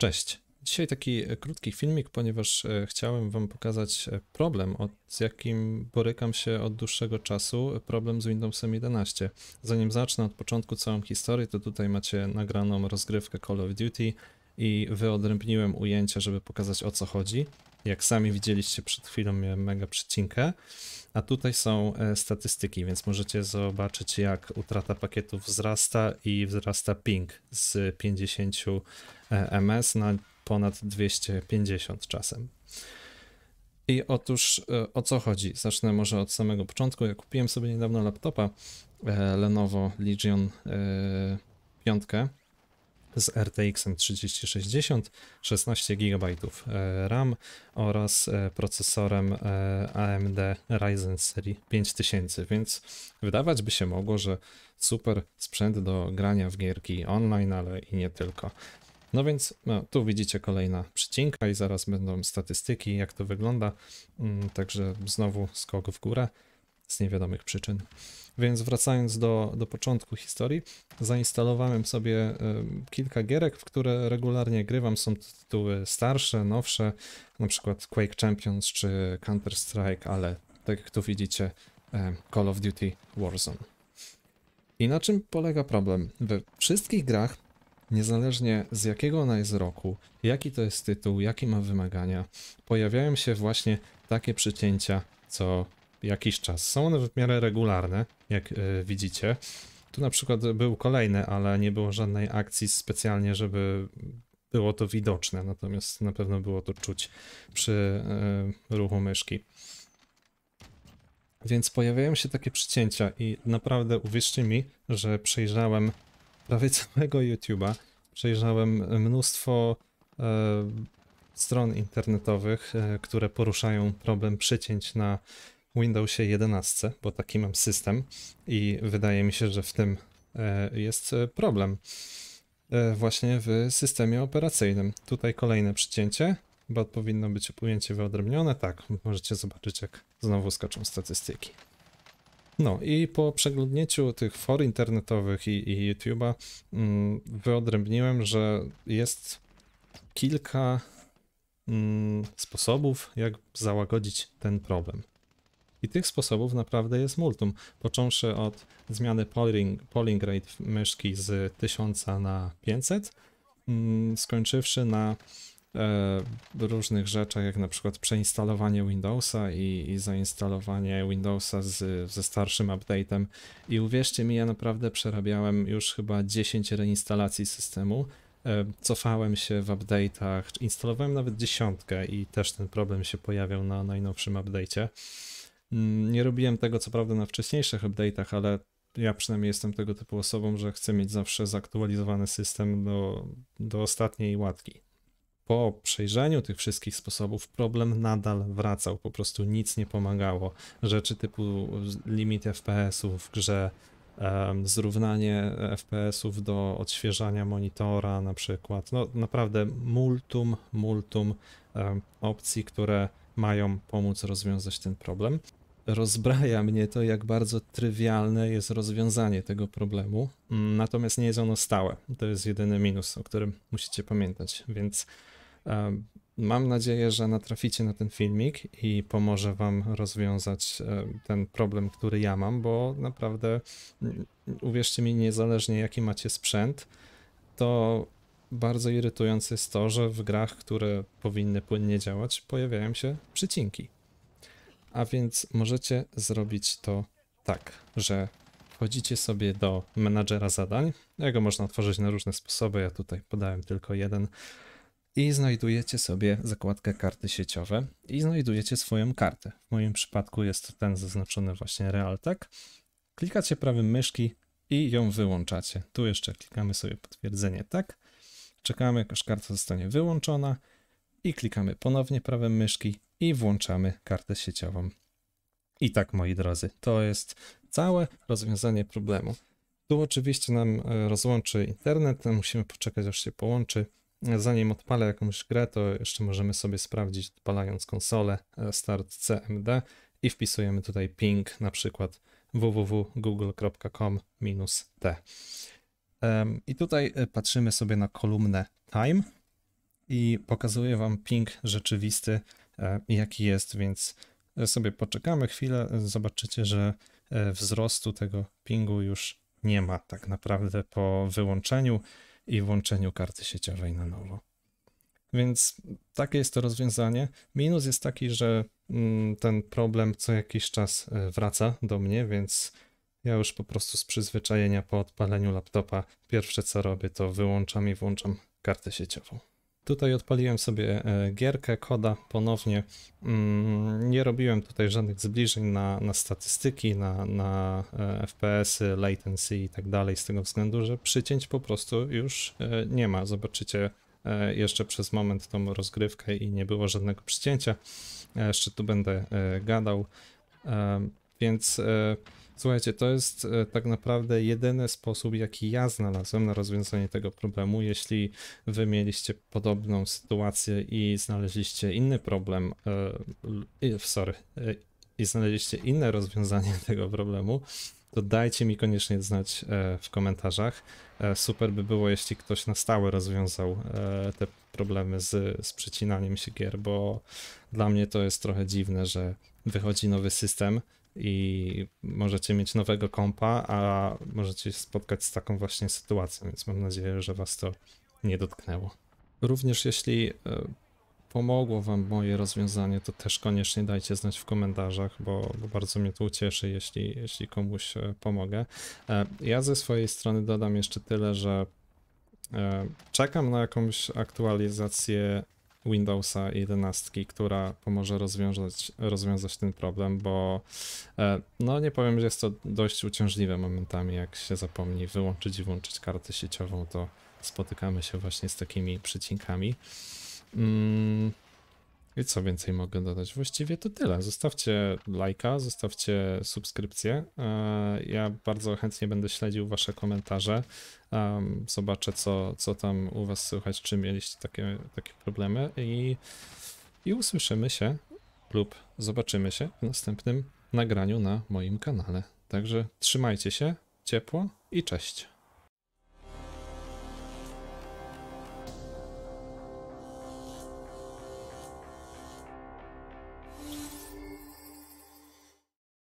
Cześć. Dzisiaj taki krótki filmik, ponieważ chciałem Wam pokazać problem, z jakim borykam się od dłuższego czasu, problem z Windowsem 11. Zanim zacznę od początku całą historię, to tutaj macie nagraną rozgrywkę Call of Duty i wyodrębniłem ujęcia, żeby pokazać, o co chodzi. Jak sami widzieliście przed chwilą, miałem mega przycinkę, a tutaj są statystyki, więc możecie zobaczyć, jak utrata pakietów wzrasta i wzrasta ping z 50 ms na ponad 250 czasem. I otóż o co chodzi? Zacznę może od samego początku. Ja kupiłem sobie niedawno laptopa Lenovo Legion 5 z RTX 3060, 16 GB RAM oraz procesorem AMD Ryzen serii 5000, więc wydawać by się mogło, że super sprzęt do grania w gierki online, ale i nie tylko. No więc tu widzicie kolejna przycinka i zaraz będą statystyki, jak to wygląda, także znowu skok w górę z niewiadomych przyczyn. Więc wracając do początku historii, zainstalowałem sobie kilka gierek, w które regularnie grywam. Są to tytuły starsze, nowsze, na przykład Quake Champions czy Counter-Strike, ale tak jak tu widzicie, Call of Duty Warzone. I na czym polega problem? We wszystkich grach, niezależnie z jakiego ona jest roku, jaki to jest tytuł, jakie ma wymagania, pojawiają się właśnie takie przycięcia co jakiś czas. Są one w miarę regularne, jak widzicie. Tu na przykład był kolejny, ale nie było żadnej akcji specjalnie, żeby było to widoczne, natomiast na pewno było to czuć przy ruchu myszki. Więc pojawiają się takie przycięcia i naprawdę uwierzcie mi, że przejrzałem prawie całego YouTube'a, przejrzałem mnóstwo stron internetowych, które poruszają problem przycięć na Windowsie 11, bo taki mam system i wydaje mi się, że w tym jest problem właśnie w systemie operacyjnym. Tutaj kolejne przycięcie, bo powinno być ujęcie wyodrębnione. Tak, możecie zobaczyć, jak znowu skaczą statystyki. No i po przeglądnięciu tych for internetowych i YouTube'a wyodrębniłem, że jest kilka sposobów, jak załagodzić ten problem. I tych sposobów naprawdę jest multum, począwszy od zmiany polling rate myszki z 1000 na 500, skończywszy na różnych rzeczach, jak na przykład przeinstalowanie Windowsa i zainstalowanie Windowsa ze starszym update'em. I uwierzcie mi, ja naprawdę przerabiałem już chyba 10 reinstalacji systemu, cofałem się w update'ach, instalowałem nawet 10 i też ten problem się pojawiał na najnowszym update'cie. Nie robiłem tego co prawda na wcześniejszych update'ach, ale ja przynajmniej jestem tego typu osobą, że chcę mieć zawsze zaktualizowany system do ostatniej łatki. Po przejrzeniu tych wszystkich sposobów problem nadal wracał, po prostu nic nie pomagało. Rzeczy typu limit FPS-ów w grze, zrównanie FPS-ów do odświeżania monitora na przykład. No naprawdę multum opcji, które mają pomóc rozwiązać ten problem. Rozbraja mnie to, jak bardzo trywialne jest rozwiązanie tego problemu, natomiast nie jest ono stałe. To jest jedyny minus, o którym musicie pamiętać, więc mam nadzieję, że natraficie na ten filmik i pomoże Wam rozwiązać ten problem, który ja mam, bo naprawdę, uwierzcie mi, niezależnie jaki macie sprzęt, to bardzo irytujące jest to, że w grach, które powinny płynnie działać, pojawiają się przycinki. A więc możecie zrobić to tak, że wchodzicie sobie do menadżera zadań, jego można otworzyć na różne sposoby, ja tutaj podałem tylko jeden, i znajdujecie sobie zakładkę karty sieciowe i znajdujecie swoją kartę. W moim przypadku jest to ten zaznaczony właśnie Realtek. Klikacie prawym myszki i ją wyłączacie. Tu jeszcze klikamy sobie potwierdzenie tak, czekamy aż karta zostanie wyłączona i klikamy ponownie prawym myszki i włączamy kartę sieciową. I tak, moi drodzy, to jest całe rozwiązanie problemu. Tu oczywiście nam rozłączy internet, musimy poczekać, aż się połączy. Zanim odpalę jakąś grę, to jeszcze możemy sobie sprawdzić, odpalając konsolę, start CMD i wpisujemy tutaj ping, na przykład www.google.com-t. I tutaj patrzymy sobie na kolumnę time i pokazuję wam ping rzeczywisty, jaki jest, więc sobie poczekamy chwilę, zobaczycie, że wzrostu tego pingu już nie ma tak naprawdę po wyłączeniu i włączeniu karty sieciowej na nowo. Więc takie jest to rozwiązanie. Minus jest taki, że ten problem co jakiś czas wraca do mnie, więc ja już po prostu z przyzwyczajenia po odpaleniu laptopa pierwsze co robię, to wyłączam i włączam kartę sieciową. Tutaj odpaliłem sobie gierkę, koda ponownie. Nie robiłem tutaj żadnych zbliżeń na statystyki, na FPS-y, latency i tak dalej, z tego względu, że przycięć po prostu już nie ma. Zobaczycie jeszcze przez moment tą rozgrywkę i nie było żadnego przycięcia. Jeszcze tu będę gadał, więc słuchajcie, to jest tak naprawdę jedyny sposób, jaki ja znalazłem na rozwiązanie tego problemu. Jeśli wy mieliście podobną sytuację i znaleźliście inny problem, i znaleźliście inne rozwiązanie tego problemu, to dajcie mi koniecznie znać w komentarzach. Super by było, jeśli ktoś na stałe rozwiązał te problemy z przecinaniem się gier, bo dla mnie to jest trochę dziwne, że wychodzi nowy system i możecie mieć nowego kompa, a możecie się spotkać z taką właśnie sytuacją, więc mam nadzieję, że was to nie dotknęło. Również jeśli pomogło wam moje rozwiązanie, to też koniecznie dajcie znać w komentarzach, bo bardzo mnie to ucieszy, jeśli komuś pomogę. Ja ze swojej strony dodam jeszcze tyle, że czekam na jakąś aktualizację Windowsa 11, która pomoże rozwiązać ten problem, bo no nie powiem, że jest to dość uciążliwe momentami, jak się zapomni wyłączyć i włączyć kartę sieciową, to spotykamy się właśnie z takimi przycinkami. I co więcej mogę dodać? Właściwie to tyle. Zostawcie lajka, zostawcie subskrypcję. Ja bardzo chętnie będę śledził wasze komentarze. Zobaczę, co tam u was słychać, czy mieliście takie problemy i usłyszymy się lub zobaczymy się w następnym nagraniu na moim kanale. Także trzymajcie się ciepło i cześć.